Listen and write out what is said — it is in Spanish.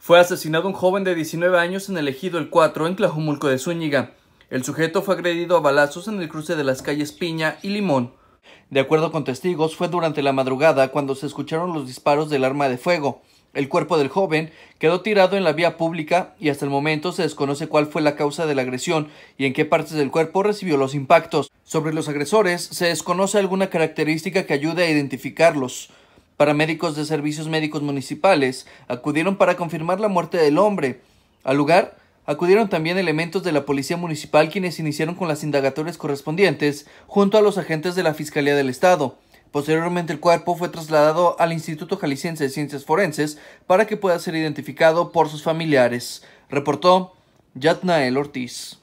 Fue asesinado un joven de 19 años en el ejido El Cuatro, en Tlajumulco de Zúñiga. El sujeto fue agredido a balazos en el cruce de las calles Piña y Limón. De acuerdo con testigos, fue durante la madrugada cuando se escucharon los disparos del arma de fuego. El cuerpo del joven quedó tirado en la vía pública y hasta el momento se desconoce cuál fue la causa de la agresión y en qué partes del cuerpo recibió los impactos. Sobre los agresores, se desconoce alguna característica que ayude a identificarlos. Paramédicos de servicios médicos municipales acudieron para confirmar la muerte del hombre. Al lugar acudieron también elementos de la Policía Municipal, quienes iniciaron con las indagatorias correspondientes junto a los agentes de la Fiscalía del Estado. Posteriormente el cuerpo fue trasladado al Instituto Jalisciense de Ciencias Forenses para que pueda ser identificado por sus familiares. Reportó Yatnael Ortiz.